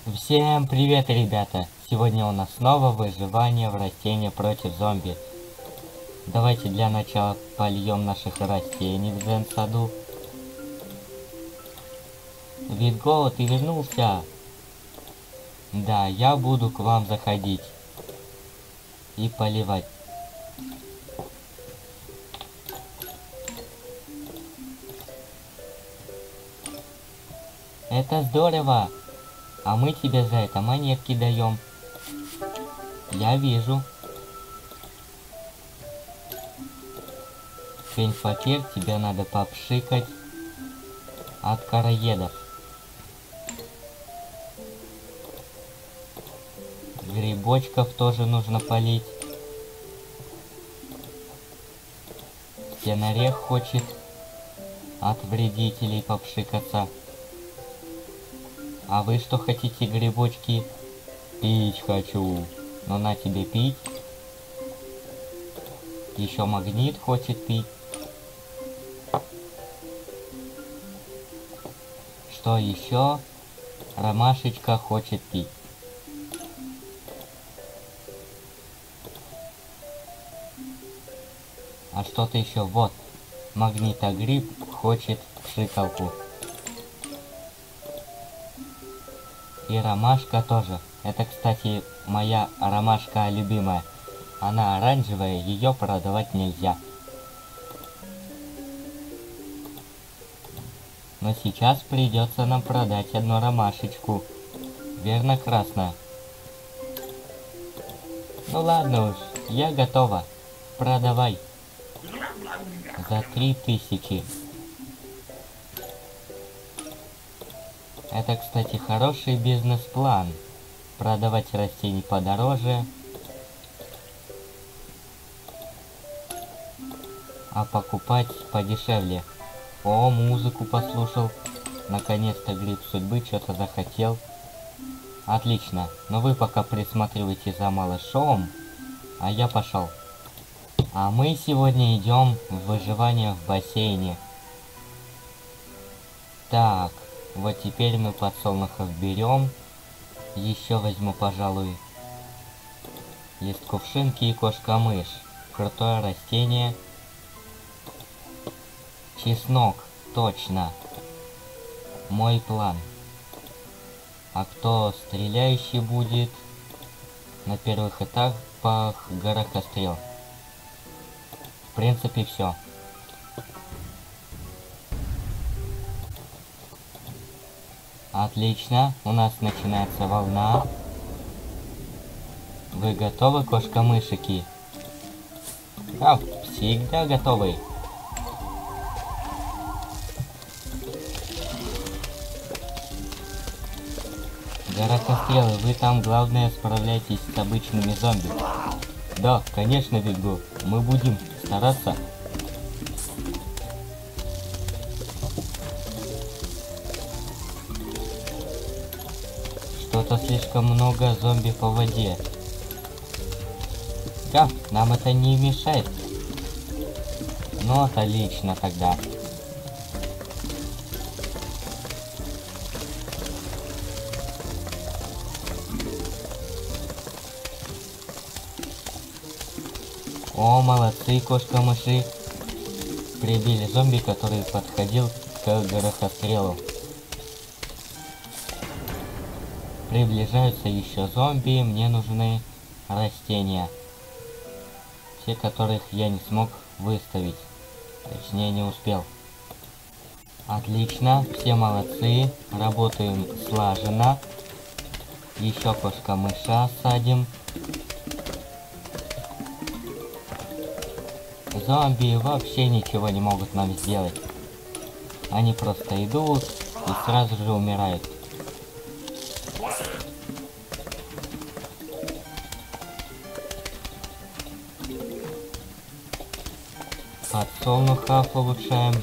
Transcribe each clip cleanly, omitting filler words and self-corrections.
Всем привет, ребята! Сегодня у нас снова выживание в растении против зомби. Давайте для начала польем наших растений в Дзен-саду. Видго, ты вернулся? Да, я буду к вам заходить и поливать. Это здорово! А мы тебе за это монетки даем. Я вижу. Фень-факир, тебе надо попшикать от короедов. Грибочков тоже нужно полить. Стенорех хочет от вредителей попшикаться. А вы что хотите, грибочки? Пить хочу. Ну на тебе пить. Еще магнит хочет пить. Что еще? Ромашечка хочет пить. А что-то еще. Вот. Магнитогриб хочет пшикалку. И ромашка тоже. Это, кстати, моя ромашка любимая. Она оранжевая, ее продавать нельзя. Но сейчас придется нам продать одну ромашечку. Верно, красная? Ну ладно уж, я готова. Продавай. За 3000. Это, кстати, хороший бизнес-план. Продавать растения подороже, а покупать подешевле. О, музыку послушал. Наконец-то гриб судьбы что-то захотел. Отлично. Но вы пока присматривайте за малышом, а я пошел. А мы сегодня идем в выживание в бассейне. Так. Вот теперь мы подсолнухов берем. Еще возьму, пожалуй, лист кувшинки и кошка-мышь. Крутое растение. Чеснок. Точно. Мой план. А кто стреляющий будет на первых этапах горохострел? В принципе, все. Отлично, у нас начинается волна. Вы готовы, кошка-мышики? Да, всегда готовы. Горохострелы, вы там, главное, справляйтесь с обычными зомби. Да, конечно, Видго, мы будем стараться. Что-то слишком много зомби по воде. Да, нам это не мешает. Ну, отлично тогда. О, молодцы, кошка-мыши. Прибили зомби, который подходил к горохострелу. Приближаются еще зомби, мне нужны растения. Те, которых я не смог выставить. Точнее, не успел. Отлично, все молодцы. Работаем слаженно. Еще кошка-мыша садим. Зомби вообще ничего не могут нам сделать. Они просто идут и сразу же умирают. Подсолнухов улучшаем.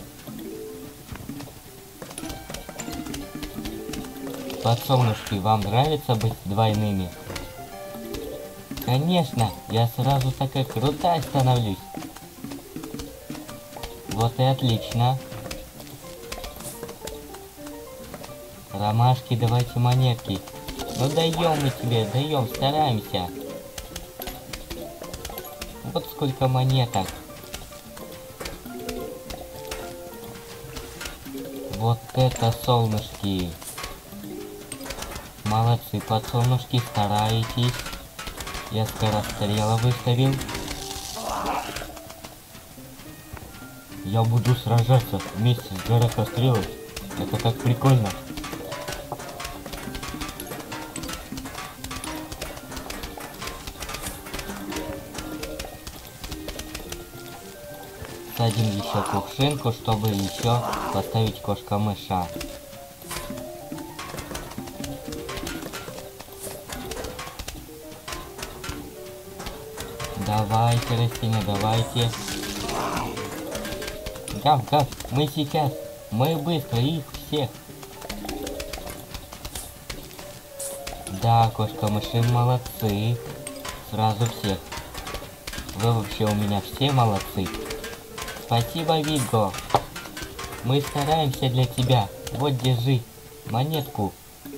Подсолнушки, вам нравится быть двойными? Конечно, я сразу такая крутая становлюсь. Вот и отлично. Ромашки, давайте монетки. Ну даем мы тебе, даем, стараемся. Вот сколько монеток. Вот это солнышки. Молодцы, подсолнушки, стараетесь. Я скорострела выставил. Я буду сражаться вместе с горохострелой. Это так прикольно. Садим еще кувшинку, чтобы еще поставить кошка-мыша. Давайте, растения, давайте. Гав, мы сейчас. Мы быстро их всех. Да, кошка-мыши молодцы. Сразу всех. Вы вообще у меня все молодцы. Спасибо, Виго. Мы стараемся для тебя. Вот, держи монетку.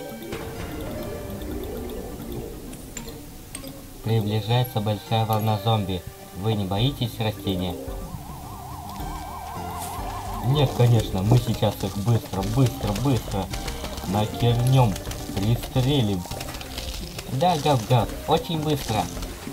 Приближается большая волна зомби. Вы не боитесь, растения? Нет, конечно, мы сейчас их быстро накернем, пристрелим. Да, Гав, очень быстро.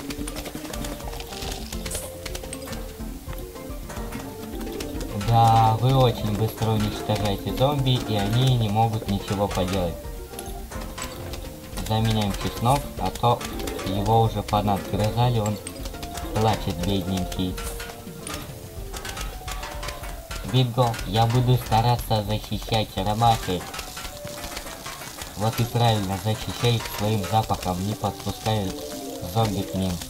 Да, вы очень быстро уничтожаете зомби, и они не могут ничего поделать. Заменяем чеснок, а то его уже понадгрызали, он плачет, бедненький. Виго, я буду стараться защищать ароматы. Вот и правильно, защищай их своим запахом, не подпускай зомби к ним.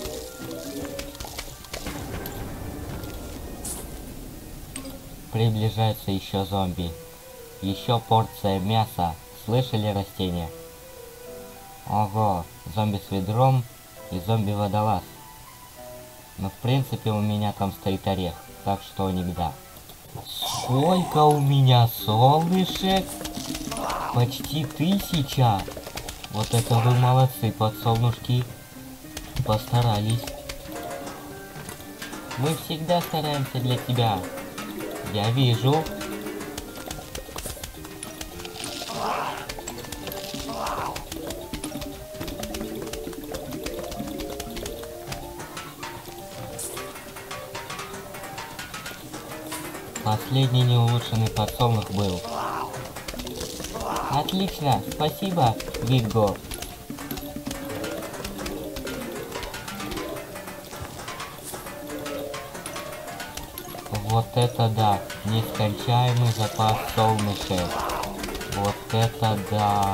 Приближаются еще зомби. Еще порция мяса. Слышали, растения? Ого, зомби с ведром и зомби-водолаз. Но в принципе у меня там стоит орех, так что не беда. Сколько у меня солнышек? Почти 1000. Вот это вы молодцы, подсолнушки. Постарались. Мы всегда стараемся для тебя. Я вижу. Последний неулучшенный подсолнух был. Отлично, спасибо, Виго. Вот это да, нескончаемый запас солнышек. Вот это да.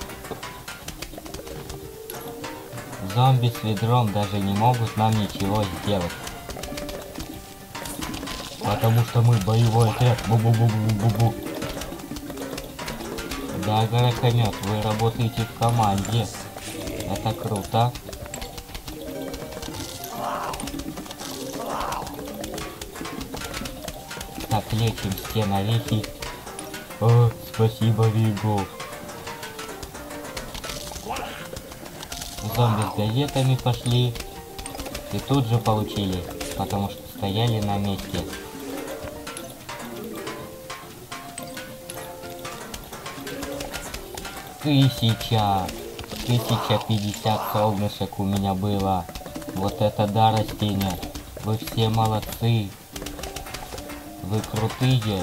Зомби с ведром даже не могут нам ничего сделать. Потому что мы боевой отряд. Бу-бу-бу-бу-бу-бу. Да, горохомет, вы работаете в команде. Это круто. Так, лечим все навеки. О, спасибо, Виго. Зомби с газетами пошли. И тут же получили, потому что стояли на месте. Тысяча 50 солнышек у меня было. Вот это да, растения. Вы все молодцы. Вы крутые.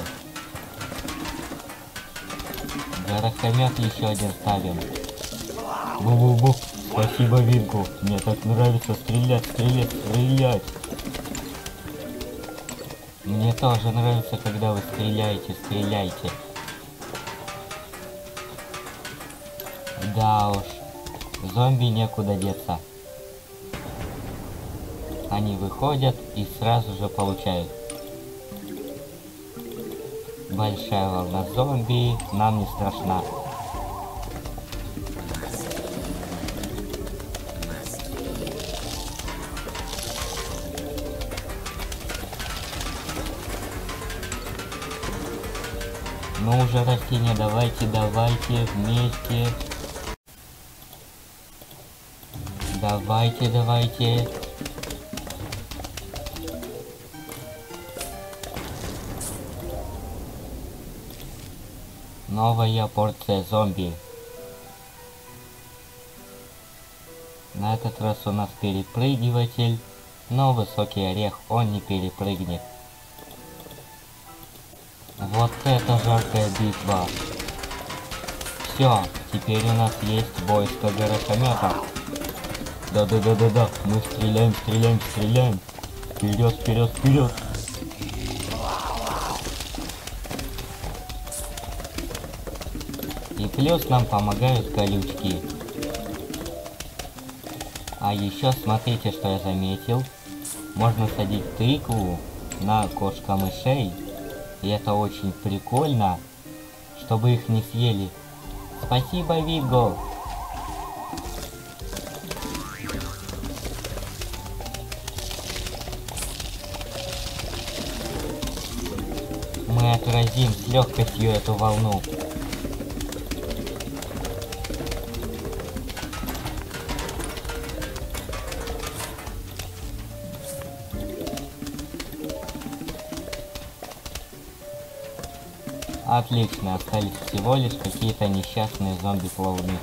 Горохомет еще один ставим. Бу-бу-бу. Спасибо, Виго. Мне так нравится стрелять. Мне тоже нравится, когда вы стреляете. Да уж, зомби некуда деться. Они выходят и сразу же получают. Большая волна зомби нам не страшна. Ну уже, растения, давайте вместе. Давайте, давайте. Новая порция зомби. На этот раз у нас перепрыгиватель, но высокий орех он не перепрыгнет. Вот это жаркая битва. Все, теперь у нас есть войско горохомета. Да-да-да-да-да, мы стреляем, стреляем, стреляем. Вперед, вперед, вперед. И плюс нам помогают колючки. А еще смотрите, что я заметил. Можно садить тыкву на кошка-мышей. И это очень прикольно, чтобы их не съели. Спасибо, Виго. Мы отразим с легкостью эту волну. Отлично, остались всего лишь какие-то несчастные зомби-плавуны.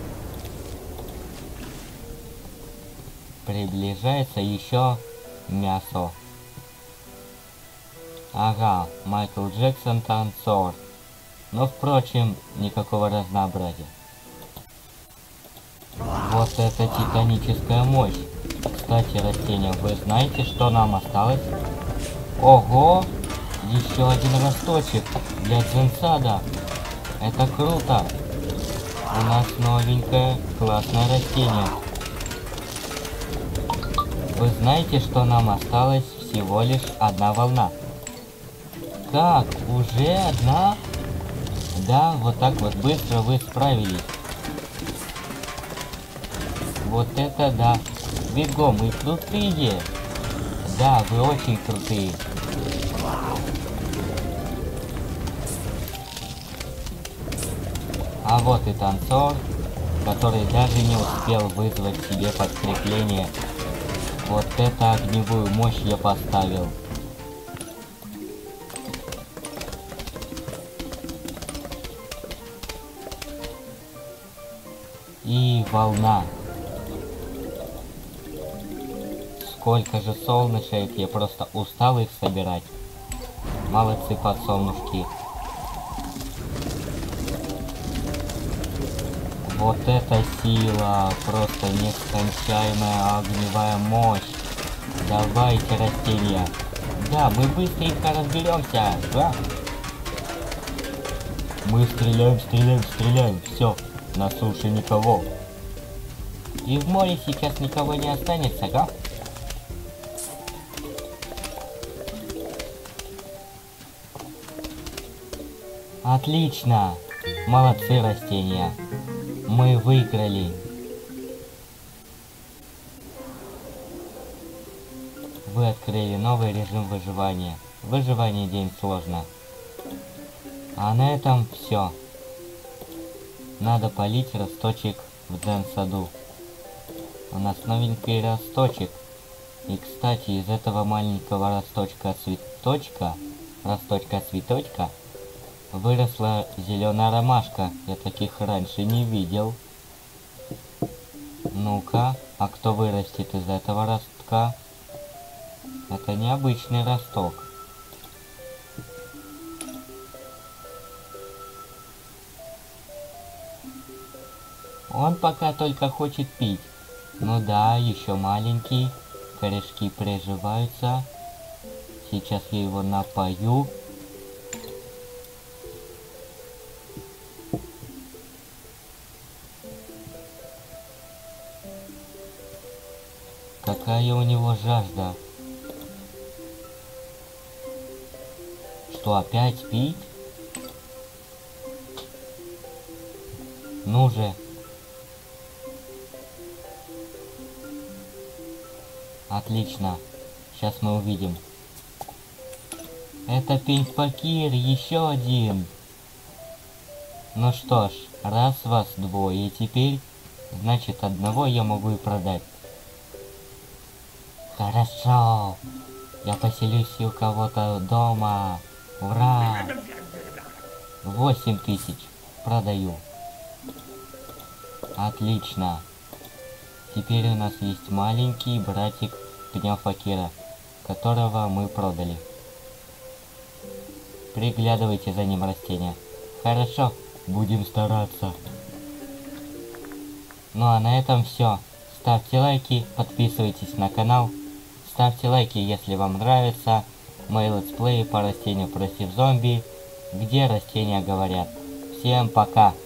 Приближается еще мясо. Ага, Майкл Джексон танцор. Но впрочем, никакого разнообразия. Вот это титаническая мощь. Кстати, растения, вы знаете, что нам осталось? Ого! Еще один росточек для дзенсада. Это круто. У нас новенькое классное растение. Вы знаете, что нам осталось всего лишь одна волна? Как? Уже одна? Да, вот так вот быстро вы справились. Вот это да. Виго, мы крутые. Да, вы очень крутые. А вот и танцор, который даже не успел вызвать себе подкрепление. Вот это огневую мощь я поставил. И волна. Сколько же солнышек, я просто устал их собирать. Молодцы, подсолнушки. Вот это сила, просто нескончаемая огневая мощь. Давайте, растения. Да, мы быстренько разберемся. Да? Мы стреляем, стреляем, стреляем. Все, на суше никого. И в море сейчас никого не останется, да? Отлично. Молодцы, растения. Мы выиграли. Вы открыли новый режим выживания. Выживание день сложно. А на этом все. Надо полить росточек в дзен-саду. У нас новенький росточек. И кстати, из этого маленького росточка-цветочка, выросла зеленая ромашка. Я таких раньше не видел. Ну-ка, а кто вырастет из этого ростка? Это необычный росток. Он пока только хочет пить. Ну да, еще маленький. Корешки приживаются. Сейчас я его напою. Какая у него жажда. Что, опять пить? Ну же. Отлично. Сейчас мы увидим. Это пень-факир, еще один. Ну что ж, раз вас двое, теперь Значит, одного я могу и продать. Хорошо. Я поселюсь у кого-то дома. Ура! 8000. Продаю. Отлично. Теперь у нас есть маленький братик Пня Факира, которого мы продали. Приглядывайте за ним, растения. Хорошо, будем стараться. Ну а на этом все. Ставьте лайки, подписывайтесь на канал. Ставьте лайки, если вам нравится мои летсплеи по растению против зомби, где растения говорят. Всем пока!